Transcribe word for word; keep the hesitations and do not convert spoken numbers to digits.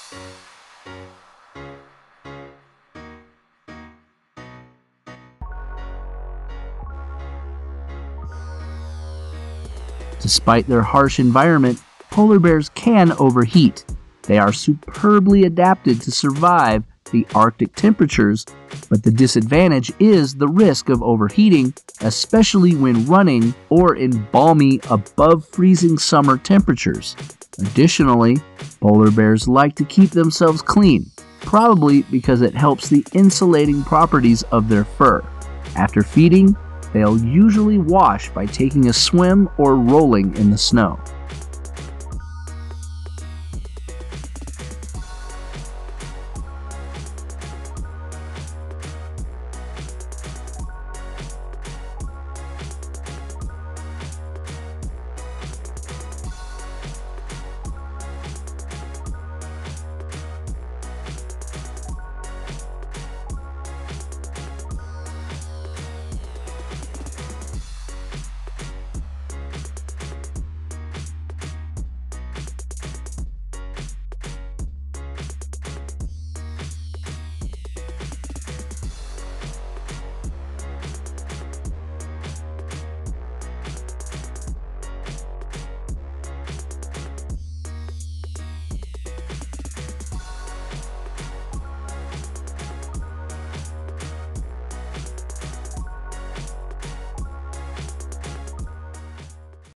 Despite their harsh environment, polar bears can overheat. They are superbly adapted to survive the Arctic temperatures, but the disadvantage is the risk of overheating, especially when running or in balmy above freezing summer temperatures. Additionally, polar bears like to keep themselves clean, probably because it helps the insulating properties of their fur. After feeding, they'll usually wash by taking a swim or rolling in the snow.